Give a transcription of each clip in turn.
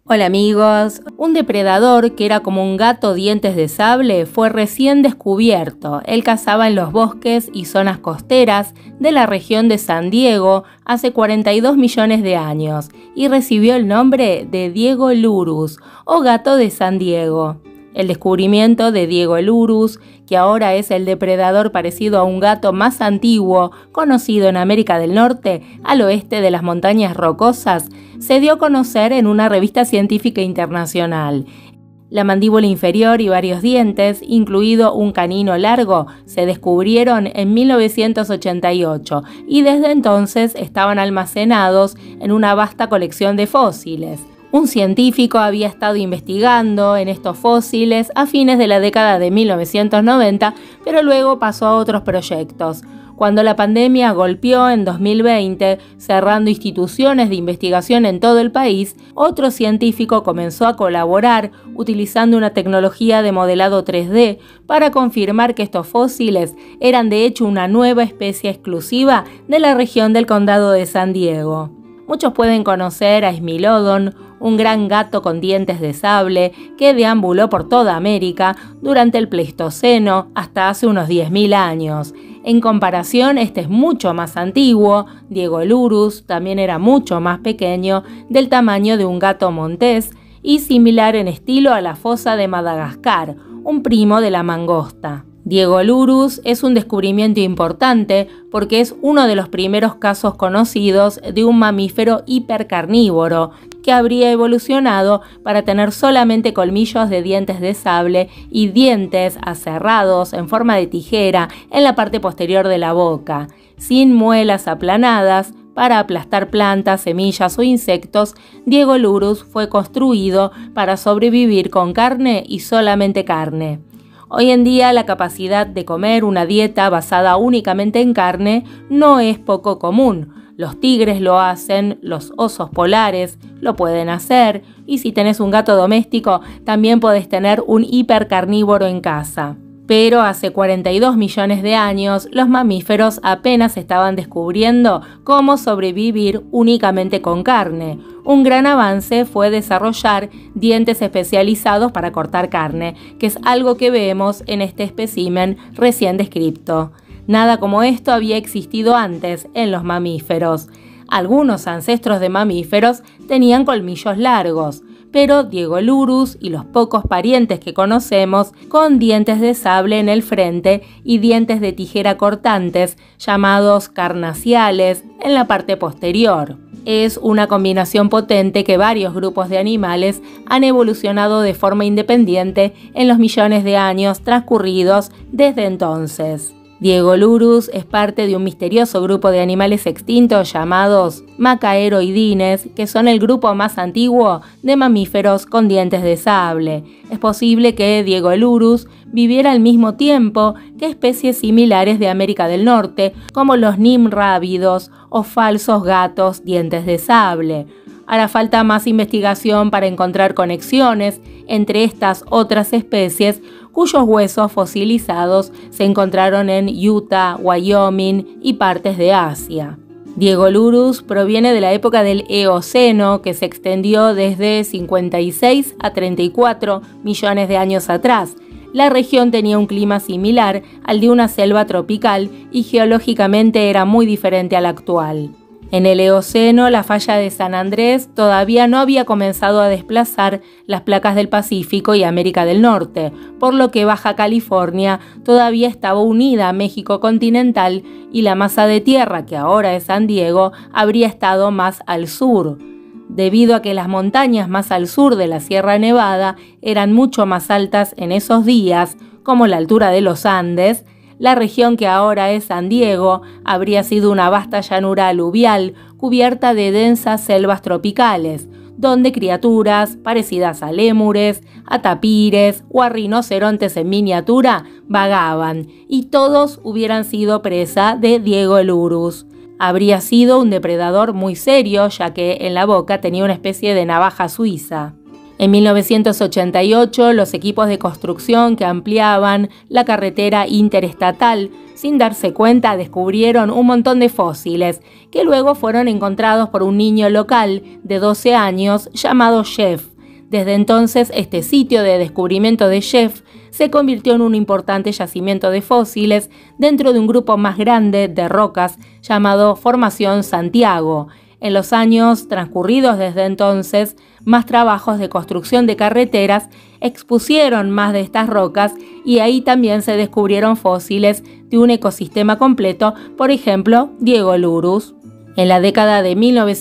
Hola amigos, un depredador que era como un gato dientes de sable fue recién descubierto. Él cazaba en los bosques y zonas costeras de la región de San Diego hace 42 millones de años y recibió el nombre de Diegolurus o gato de San Diego. El descubrimiento de Diegolurus, que ahora es el depredador parecido a un gato más antiguo conocido en América del Norte, al oeste de las montañas rocosas, se dio a conocer en una revista científica internacional. La mandíbula inferior y varios dientes, incluido un canino largo, se descubrieron en 1988 y desde entonces estaban almacenados en una vasta colección de fósiles. Un científico había estado investigando en estos fósiles a fines de la década de 1990, pero luego pasó a otros proyectos. Cuando la pandemia golpeó en 2020, cerrando instituciones de investigación en todo el país, otro científico comenzó a colaborar utilizando una tecnología de modelado 3D para confirmar que estos fósiles eran de hecho una nueva especie exclusiva de la región del condado de San Diego. Muchos pueden conocer a Smilodon, un gran gato con dientes de sable que deambuló por toda América durante el Pleistoceno hasta hace unos 10.000 años. En comparación, este es mucho más antiguo. Diegolurus también era mucho más pequeño, del tamaño de un gato montés y similar en estilo a la fosa de Madagascar, un primo de la mangosta. Diegolurus es un descubrimiento importante porque es uno de los primeros casos conocidos de un mamífero hipercarnívoro que habría evolucionado para tener solamente colmillos de dientes de sable y dientes aserrados en forma de tijera en la parte posterior de la boca, sin muelas aplanadas. Para aplastar plantas, semillas o insectos, Diegolurus fue construido para sobrevivir con carne y solamente carne. Hoy en día la capacidad de comer una dieta basada únicamente en carne no es poco común. Los tigres lo hacen, los osos polares lo pueden hacer y si tenés un gato doméstico también podés tener un hipercarnívoro en casa. Pero hace 42 millones de años los mamíferos apenas estaban descubriendo cómo sobrevivir únicamente con carne. Un gran avance fue desarrollar dientes especializados para cortar carne, que es algo que vemos en este espécimen recién descrito. Nada como esto había existido antes en los mamíferos. Algunos ancestros de mamíferos tenían colmillos largos, pero Diegolurus y los pocos parientes que conocemos con dientes de sable en el frente y dientes de tijera cortantes, llamados carnaciales, en la parte posterior. Es una combinación potente que varios grupos de animales han evolucionado de forma independiente en los millones de años transcurridos desde entonces. Diegolurus es parte de un misterioso grupo de animales extintos llamados macaeroidines, que son el grupo más antiguo de mamíferos con dientes de sable. Es posible que Diegolurus viviera al mismo tiempo que especies similares de América del Norte, como los nimrávidos o falsos gatos dientes de sable. Hará falta más investigación para encontrar conexiones entre estas otras especies cuyos huesos fosilizados se encontraron en Utah, Wyoming y partes de Asia. Diegolurus proviene de la época del Eoceno, que se extendió desde 56 a 34 millones de años atrás. La región tenía un clima similar al de una selva tropical y geológicamente era muy diferente al actual. En el Eoceno, la falla de San Andrés todavía no había comenzado a desplazar las placas del Pacífico y América del Norte, por lo que Baja California todavía estaba unida a México continental y la masa de tierra, que ahora es San Diego, habría estado más al sur. Debido a que las montañas más al sur de la Sierra Nevada eran mucho más altas en esos días, como la altura de los Andes, la región que ahora es San Diego habría sido una vasta llanura aluvial cubierta de densas selvas tropicales, donde criaturas parecidas a lémures, a tapires o a rinocerontes en miniatura vagaban, y todos hubieran sido presa de Diegolurus. Habría sido un depredador muy serio, ya que en la boca tenía una especie de navaja suiza. En 1988, los equipos de construcción que ampliaban la carretera interestatal, sin darse cuenta, descubrieron un montón de fósiles que luego fueron encontrados por un niño local de 12 años llamado Jeff. Desde entonces, este sitio de descubrimiento de Jeff se convirtió en un importante yacimiento de fósiles dentro de un grupo más grande de rocas llamado Formación Santiago. En los años transcurridos desde entonces, más trabajos de construcción de carreteras expusieron más de estas rocas y ahí también se descubrieron fósiles de un ecosistema completo, por ejemplo, Diegolurus. En la década de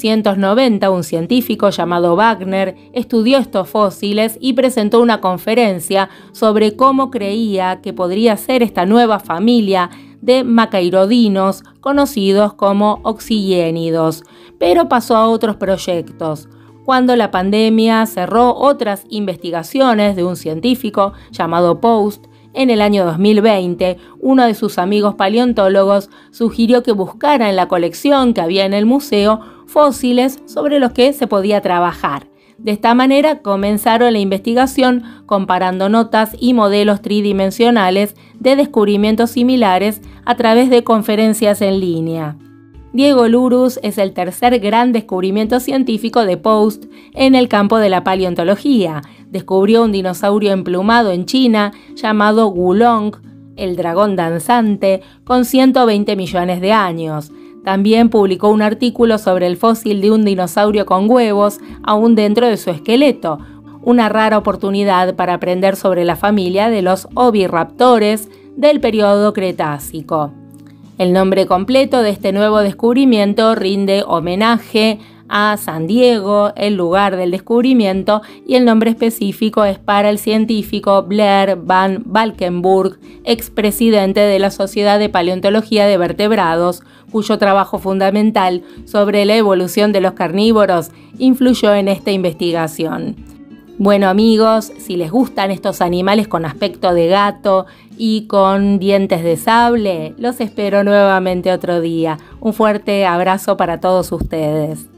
1990, un científico llamado Wagner estudió estos fósiles y presentó una conferencia sobre cómo creía que podría ser esta nueva familia de macairodinos conocidos como oxigénidos, pero pasó a otros proyectos. Cuando la pandemia cerró otras investigaciones de un científico llamado Post, en el año 2020, uno de sus amigos paleontólogos sugirió que buscara en la colección que había en el museo fósiles sobre los que se podía trabajar. De esta manera comenzaron la investigación comparando notas y modelos tridimensionales de descubrimientos similares a través de conferencias en línea. Diegolurus es el tercer gran descubrimiento científico de Post en el campo de la paleontología. Descubrió un dinosaurio emplumado en China llamado Wulong, el dragón danzante, con 120 millones de años. También publicó un artículo sobre el fósil de un dinosaurio con huevos aún dentro de su esqueleto, una rara oportunidad para aprender sobre la familia de los oviraptores del periodo Cretácico. El nombre completo de este nuevo descubrimiento rinde homenaje a San Diego, el lugar del descubrimiento, y el nombre específico es para el científico Blair Van Valkenburg, expresidente de la Sociedad de Paleontología de Vertebrados, cuyo trabajo fundamental sobre la evolución de los carnívoros influyó en esta investigación. Bueno amigos, si les gustan estos animales con aspecto de gato y con dientes de sable, los espero nuevamente otro día. Un fuerte abrazo para todos ustedes.